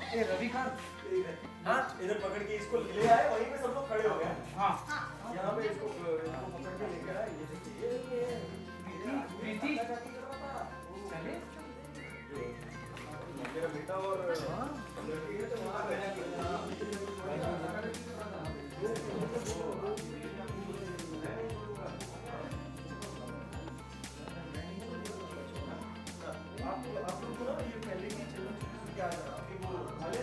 ए रवि खान, हाँ इधर पकड़ के इसको ले आए, वहीं पे सब लोग खड़े हो गए। हाँ यहाँ पे इसको पकड़ के लेकर आए। प्रीति चले मेरा बेटा और लड़की है तो वहाँ गया। आप लोग को ना ये पहले की चलो क्या अभी वो हाले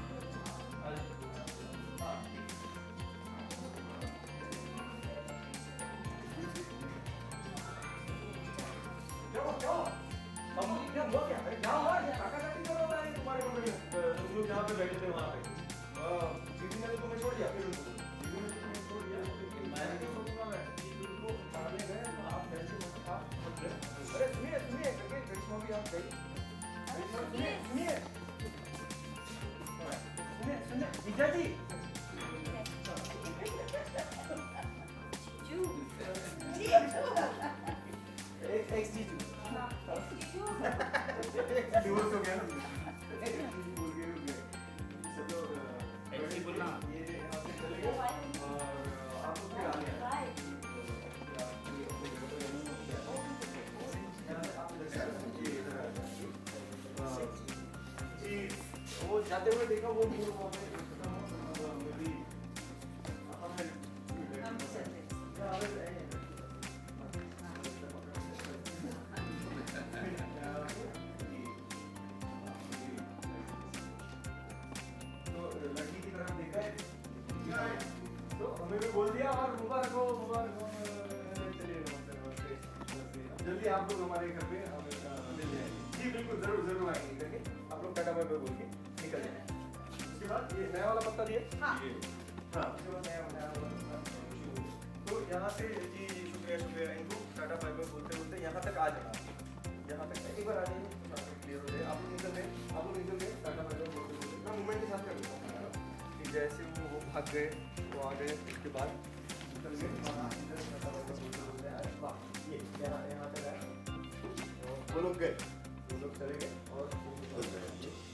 क्या हुआ क्या? अरे क्या हुआ? काका-काकी कर रहा है तुम्हारे कमरे में। तुम लोग जहाँ पे बैठे थे वहाँ पे। दीदी ने तो तुम्हें छोड़ दिया फिर उनको। दीदी ने तुम्हें छोड़ दिया लेकिन मैं नहीं छोड़ूंगा मैं। उनको पढ़ाने गए तो आप वैसे मत गए। अरे सुनिए करके करिश्मा भी आप गई। सुनिए जीजा जी। एक्स जीजू। डिवोर्स हो गया ना? भूल गए। चलो ऐसे बोलना। ये यहाँ से चले गए और आप लोग फिर आ गए। जी वो जाते हुए देखा वो मूड वहाँ पे मेरी लड़की की तरफ देखा है तो हमें भी बोल दिया और मुबारक हो चलिए जल्दी आप लोग हमारे घर पे मिल जाएंगे। जी बिल्कुल जरूर आएंगे करके आप लोग टाटा बाय बाय बोल के निकल जाएंगे। उसके बाद ये नया वाला पत्ता दिए। हाँ उसके बाद नया वाला पत्ता तो यहाँ से जी शुक्रिया इनको टाटा बाय बाय बोलते यहाँ तक आ जाना। यहाँ तक एक बार आ जाइए क्लियर हो जाए। आप लोग निकल गए टाटा बाय बाय बोलते मैं मूवमेंट के साथ कर देता हूँ कि जैसे वो भाग गए वो आ गए उसके बाद निकल गए ये यहाँ तक आए वो लोग गए वो लोग चले गए और